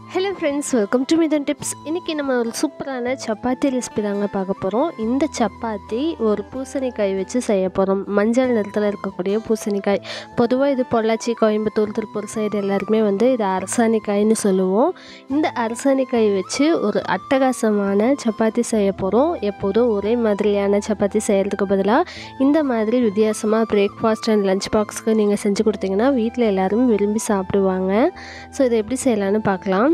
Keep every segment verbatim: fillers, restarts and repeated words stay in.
Hello friends, welcome to Mithan tips. இன்றைக்கி நம்ம ஒரு சூப்பரான சப்பாத்தி ரெசிபி தாங்க பார்க்க போகிறோம். இந்த சப்பாத்தி ஒரு பூசணிக்காய் வச்சு செய்ய போகிறோம். மஞ்சள் நிறத்தில் இருக்கக்கூடிய பூசணிக்காய். பொதுவாக இது பொள்ளாச்சி, கோயம்புத்தூர், திருப்பூர் சைடு எல்லாருமே வந்து இது அரசாணிக்காய்னு சொல்லுவோம். இந்த அரசாணிக்காய் வச்சு ஒரு அட்டகாசமான சப்பாத்தி செய்ய போகிறோம். எப்போதும் ஒரே மாதிரியான சப்பாத்தி செய்கிறதுக்கு பதிலாக இந்த மாதிரி வித்தியாசமாக பிரேக்ஃபாஸ்ட் அண்ட் லஞ்ச் பாக்ஸ்க்கு நீங்கள் செஞ்சு கொடுத்தீங்கன்னா வீட்டில் எல்லோரும் விரும்பி சாப்பிடுவாங்க. ஸோ இதை எப்படி செய்யலான்னு பார்க்கலாம்.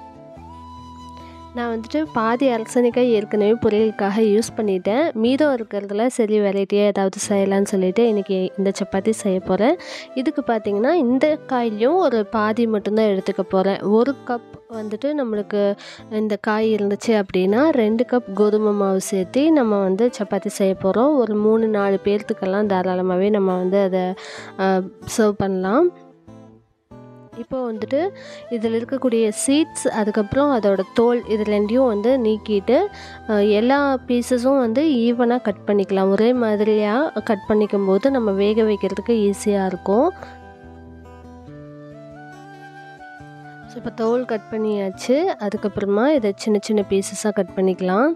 நான் வந்துட்டு பாதி அரசாணிக்காய் ஏற்கனவே பொரியலுக்காக யூஸ் பண்ணிட்டேன். மீதம் இருக்கிறதுல சரி வெரைட்டியாக ஏதாவது செய்யலான்னு சொல்லிவிட்டு இன்றைக்கி இந்த சப்பாத்தி செய்ய போகிறேன். இதுக்கு பார்த்திங்கன்னா இந்த காயிலையும் ஒரு பாதி மட்டும்தான் எடுத்துக்க போகிறேன். ஒரு கப் வந்துட்டு நம்மளுக்கு இந்த காய் இருந்துச்சு அப்படின்னா ரெண்டு கப் கோதுமை மாவு சேர்த்து நம்ம வந்து சப்பாத்தி செய்ய போகிறோம். ஒரு மூணு நாலு பேர்த்துக்கெல்லாம் தாராளமாகவே நம்ம வந்து அதை சர்வ் பண்ணலாம். இப்போ வந்துட்டு இதில் இருக்கக்கூடிய சீட்ஸ், அதுக்கப்புறம் அதோட தோல், இது ரெண்டையும் வந்து நீக்கிட்டு எல்லா பீஸஸும் வந்து ஈவனாக கட் பண்ணிக்கலாம். ஒரே மாதிரியாக கட் பண்ணிக்கும் போது நம்ம வேக வைக்கிறதுக்கு ஈஸியாக இருக்கும். ஸோ இப்போ தோல் கட் பண்ணியாச்சு. அதுக்கப்புறமா இதை சின்ன சின்ன பீஸஸாக கட் பண்ணிக்கலாம்.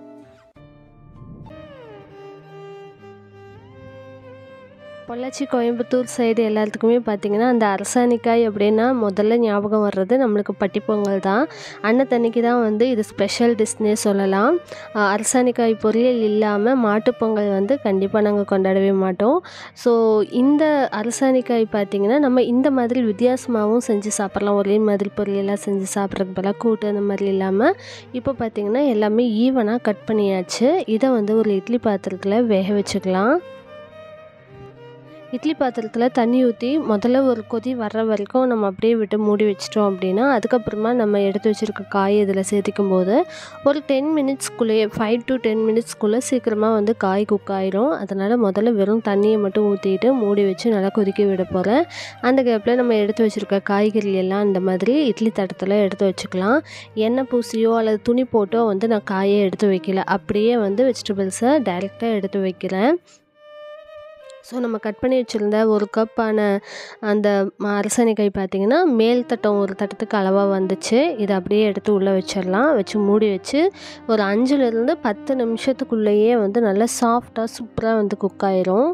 பொள்ளாச்சி, கோயம்புத்தூர் சைடு எல்லாத்துக்குமே பார்த்திங்கன்னா அந்த அரசாணிக்காய் அப்படின்னா முதல்ல ஞாபகம் வர்றது நம்மளுக்கு பட்டிப்பொங்கல் தான். அன்னத்தன்னைக்கு தான் வந்து இது ஸ்பெஷல் டிஷ்னே சொல்லலாம். அரசாணிக்காய் பொரியல் இல்லாமல் மாட்டுப்பொங்கல் வந்து கண்டிப்பாக நாங்கள் கொண்டாடவே மாட்டோம். ஸோ இந்த அரசாணிக்காய் பார்த்திங்கன்னா நம்ம இந்த மாதிரி வித்தியாசமாகவும் செஞ்சு சாப்பிட்லாம். ஒரே மாதிரி பொரியலாக செஞ்சு சாப்பிட்றதுக்கு பதிலாக கூட்டு அந்த மாதிரி இல்லாமல் இப்போ பார்த்திங்கன்னா எல்லாமே ஈவனாக கட் பண்ணியாச்சு. இதை வந்து ஒரு இட்லி பாத்திரத்தில் வேக வச்சுக்கலாம். இட்லி பாத்திரத்தில் தண்ணி ஊற்றி முதல்ல ஒரு கொதி வர்ற வரைக்கும் நம்ம அப்படியே விட்டு மூடி வச்சிட்டோம் அப்படின்னா அதுக்கப்புறமா நம்ம எடுத்து வச்சுருக்க காய் இதில் சேர்த்திக்கும் போது ஒரு டென் மினிட்ஸ்க்குள்ளேயே ஃபைவ் டு டென் மினிட்ஸ்க்குள்ளே சீக்கிரமாக வந்து காய் குக் ஆயிரும். அதனால் முதல்ல வெறும் தண்ணியை மட்டும் ஊற்றிட்டு மூடி வச்சு நல்லா கொதிக்க விட போகிறேன். அந்த கேப்பில் நம்ம எடுத்து வச்சுருக்க காய்கறி எல்லாம் இந்த மாதிரி இட்லி தட்டத்தில் எடுத்து வச்சுக்கலாம். எண்ணெய் பூசியோ அல்லது துணி போட்டோ வந்து நான் காயை எடுத்து வைக்கல, அப்படியே வந்து வெஜிடபிள்ஸை டைரெக்டாக எடுத்து வைக்கிறேன். ஸோ நம்ம கட் பண்ணி வச்சுருந்த ஒரு கப்பான அந்த அரசாணிக்காய் பார்த்திங்கன்னா மேல் தட்டம் ஒரு தட்டத்துக்கு அளவாக வந்துச்சு. இதை அப்படியே எடுத்து உள்ளே வச்சிடலாம். வச்சு மூடி வச்சு ஒரு அஞ்சுலேருந்து பத்து நிமிஷத்துக்குள்ளேயே வந்து நல்லா சாஃப்டாக சூப்பராக வந்து குக் ஆயிரும்.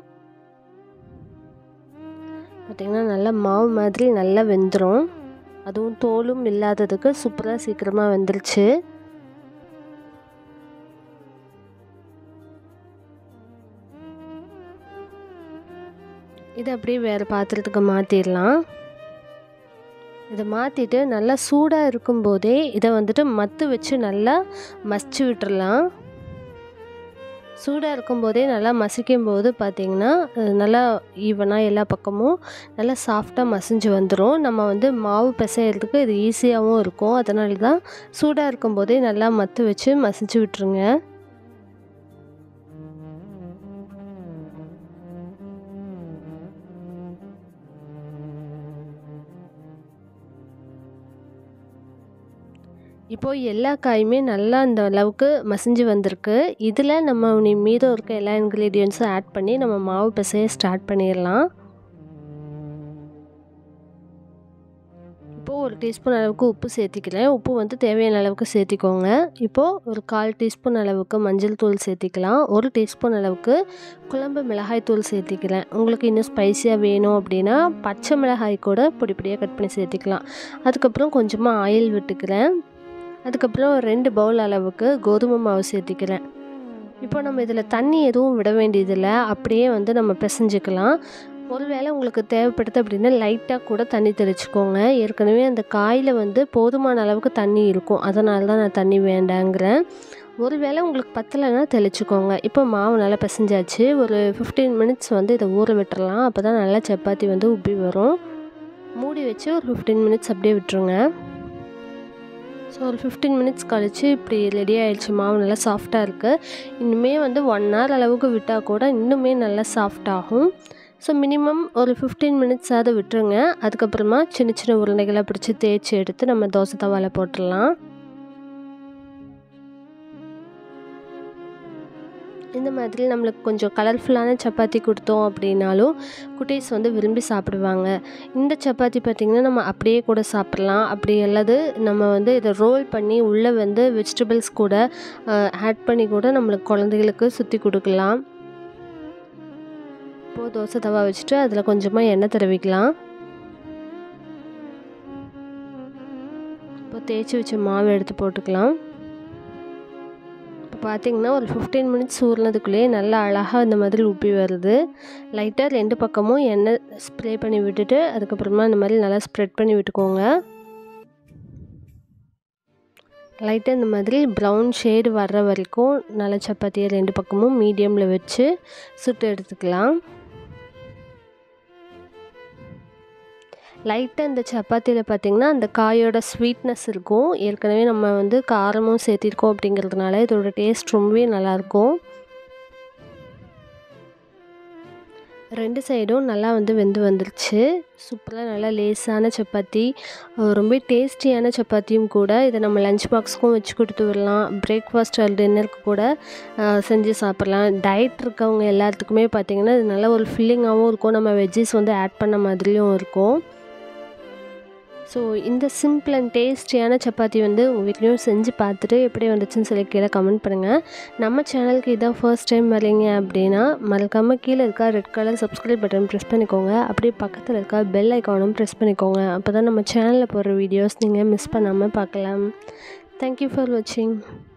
பார்த்திங்கன்னா நல்லா மாவு மாதிரி நல்லா வெந்துடும். அதுவும் தோலும் இல்லாததுக்கு சூப்பராக சீக்கிரமாக வெந்துருச்சு. இதை அப்படியே வேறு பாத்திரத்துக்கு மாற்றிடலாம். இதை மாற்றிட்டு நல்லா சூடாக இருக்கும்போதே இதை வந்துட்டு மத்து வச்சு நல்லா மசிச்சு விட்டுறலாம். சூடாக இருக்கும்போதே நல்லா மசிக்கும் போது பார்த்திங்கன்னா நல்லா ஈவனாக எல்லா பக்கமும் நல்லா சாஃப்டாக மசிஞ்சு வந்துடும். நம்ம வந்து மாவு பிசைகிறதுக்கு இது ஈஸியாகவும் இருக்கும். அதனால தான் சூடாக இருக்கும்போதே நல்லா மத்து வச்சு மசிச்சு விட்டுருங்க. இப்போது எல்லா காயுமே நல்லா இந்த அளவுக்கு மசிஞ்சு வந்திருக்கு. இதில் நம்ம மீதம் இருக்க எல்லா இன்க்ரீடியன்ஸும் ஆட் பண்ணி நம்ம மாவு பிசைய ஸ்டார்ட் பண்ணிடலாம். இப்போது ஒரு டீஸ்பூன் அளவுக்கு உப்பு சேர்த்திக்கிறேன். உப்பு வந்து தேவையான அளவுக்கு சேர்த்திக்கோங்க. இப்போது ஒரு கால் டீஸ்பூன் அளவுக்கு மஞ்சள் தூள் சேர்த்திக்கலாம். ஒரு டீஸ்பூன் அளவுக்கு குழம்பு மிளகாய் தூள் சேர்த்திக்கிறேன். உங்களுக்கு இன்னும் ஸ்பைஸியாக வேணும் அப்படின்னா பச்சை மிளகாய் கூட பொடி பொடியாக கட் பண்ணி சேர்த்திக்கலாம். அதுக்கப்புறம் கொஞ்சமாக ஆயில் விட்டுக்கிறேன். அதுக்கப்புறம் ரெண்டு பவுல் அளவுக்கு கோதுமை மாவு சேர்த்திக்கிறேன். இப்போ நம்ம இதில் தண்ணி எதுவும் விட வேண்டியதில்லை, அப்படியே வந்து நம்ம பிசைஞ்சிக்கலாம். ஒருவேளை உங்களுக்கு தேவைப்படுது அப்படின்னா லைட்டாக கூட தண்ணி தெளிச்சுக்கோங்க. ஏற்கனவே அந்த காயில் வந்து போதுமான அளவுக்கு தண்ணி இருக்கும், அதனால தான் நான் தண்ணி வேண்டாங்கிறேன். ஒருவேளை உங்களுக்கு பத்தலைன்னா தெளிச்சுக்கோங்க. இப்போ மாவு நல்லா பிசைஞ்சாச்சு. ஒரு ஃபிஃப்டீன் மினிட்ஸ் வந்து இதை ஊற விட்டுறலாம். அப்போ தான் நல்லா சப்பாத்தி வந்து உப்பி வரும். மூடி வச்சு ஒரு ஃபிஃப்டீன் மினிட்ஸ் அப்படியே விட்டுருங்க. ஸோ ஒரு ஃபிஃப்டீன் மினிட்ஸ் கழித்து இப்படி ரெடி ஆகிடுச்சு. மாவு நல்லா சாஃப்டாக இருக்குது. இன்னுமே வந்து ஒன் ஹவர் அளவுக்கு விட்டால் கூட இன்னுமே நல்லா சாஃப்டாகும். ஸோ மினிமம் ஒரு ஃபிஃப்டீன் மினிட்ஸாவது விட்டுருங்க. அதுக்கப்புறமா சின்ன சின்ன உருண்டைகளை பிடிச்சி தேய்ச்சி எடுத்து நம்ம தோசை தவாவில் போட்டுடலாம். இந்த மாதிரி நம்மளுக்கு கொஞ்சம் கலர்ஃபுல்லான சப்பாத்தி கொடுத்தோம் அப்படின்னாலும் குட்டீஸ் வந்து விரும்பி சாப்பிடுவாங்க. இந்த சப்பாத்தி பார்த்திங்கன்னா நம்ம அப்படியே கூட சாப்பிட்லாம். அப்படி அல்லது நம்ம வந்து இதை ரோல் பண்ணி உள்ளே வந்து வெஜிடபிள்ஸ் கூட ஆட் பண்ணி கூட நம்மளுக்கு குழந்தைகளுக்கு சுற்றி கொடுக்கலாம். இப்போது தோசை தவா வச்சுட்டு அதில் கொஞ்சமாக எண்ணெய் தடவிக்கலாம். இப்போ தேய்ச்சி வச்ச மாவு எடுத்து போட்டுக்கலாம். பார்த்திங்கன்னா ஒரு ஃபிஃப்டீன் மினிட்ஸ் ஊறினதுக்குள்ளேயே நல்லா அழகாக இந்த மாதிரி உப்பி வருது. லைட்டாக ரெண்டு பக்கமும் எண்ணெய் ஸ்ப்ரே பண்ணி விட்டுட்டு அதுக்கப்புறமா இந்த மாதிரி நல்லா ஸ்ப்ரெட் பண்ணி விட்டுக்கோங்க. லைட்டாக இந்த மாதிரி ப்ரௌன் ஷேடு வர்ற வரைக்கும் நல்லா சப்பாத்தியை ரெண்டு பக்கமும் மீடியமில் வச்சு சுட்டு எடுத்துக்கலாம். லைட்டாக இந்த சப்பாத்தியில் பார்த்திங்கன்னா அந்த காயோட ஸ்வீட்னஸ் இருக்கும். ஏற்கனவே நம்ம வந்து காரமும் சேர்த்திருக்கோம் அப்படிங்கிறதுனால இதோட டேஸ்ட் ரொம்பவே நல்லாயிருக்கும். ரெண்டு சைடும் நல்லா வந்து வெந்து வந்துருச்சு. சூப்பராக நல்லா லேஸான சப்பாத்தி, ரொம்ப டேஸ்டியான சப்பாத்தியும் கூட. இதை நம்ம லஞ்ச் பாக்ஸுக்கும் வச்சு கொடுத்து விடலாம். பிரேக்ஃபாஸ்ட் ஆர் டின்னருக்கு கூட செஞ்சு சாப்பிட்லாம். டயட் இருக்கவங்க எல்லாத்துக்குமே பார்த்திங்கன்னா இது நல்ல ஒரு ஃபில்லிங்காகவும் இருக்கும். நம்ம வெஜ்ஜஸ் வந்து ஆட் பண்ண மாதிரியும் இருக்கும். ஸோ இந்த சிம்பிள் அண்ட் டேஸ்டியான சப்பாத்தி வந்து உங்கள் வீட்லேயும் செஞ்சு பார்த்துட்டு எப்படி வந்துச்சுன்னு சொல்லி கீழே கமெண்ட் பண்ணுங்கள். நம்ம சேனலுக்கு இதான் ஃபர்ஸ்ட் டைம் வரீங்க அப்படின்னா மறக்காமல் கீழே இருக்க red colour subscribe button press பண்ணிக்கோங்க. அப்படியே பக்கத்தில் இருக்க பெல் ஐக்கானும் ப்ரெஸ் பண்ணிக்கோங்க. அப்போ தான் நம்ம சேனலில் போடுற வீடியோஸ் நீங்கள் மிஸ் பண்ணாமல் பார்க்கலாம். தேங்க்யூ ஃபார் வாட்சிங்.